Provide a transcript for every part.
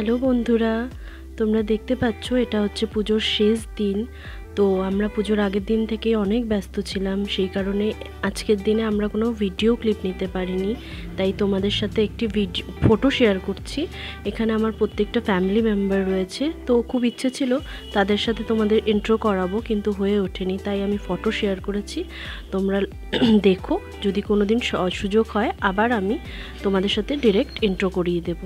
Hello বন্ধুরা, তোমরা দেখতে পাচ্ছ এটা হচ্ছে পুজোর শেষ দিন। তো আমরা পুজোর আগের দিন থেকে অনেক ব্যস্ত ছিলাম, সেই কারণে আজকের দিনে আমরা কোনো ভিডিও ক্লিপ নিতে পারিনি। তাই তোমাদের সাথে একটি ফটো শেয়ার করছি। এখানে আমার প্রত্যেকটা ফ্যামিলি মেম্বার রয়েছে, তো খুব ইচ্ছে ছিল তাদের সাথে তোমাদের ইন্ট্রো করাবো, কিন্তু হয়ে ওঠেনি, তাই আমি ফটো শেয়ার করেছি। তোমরা দেখো, যদি কোনো দিন সুযোগ হয় আবার আমি তোমাদের সাথে ডিরেক্ট ইন্ট্রো করিয়ে দেবো।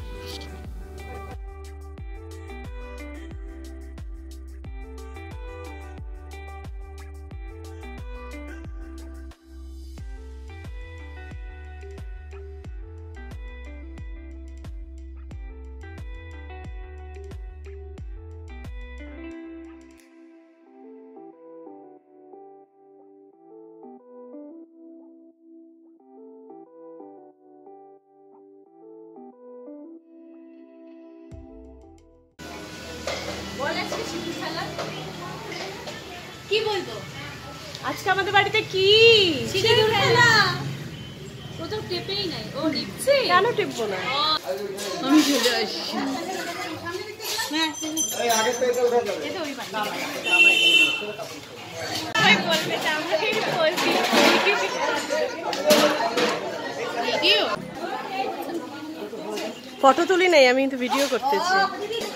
কি বলবো আজকে আমাদের বাড়িতে কি সিঁদুর খেলা? ও তো টেপেই নাই। ও টিপছে? কেন টিপবো না? আমি চলে আসছি। ফটো তুলি নাই, আমি কিন্তু ভিডিও করতেছি।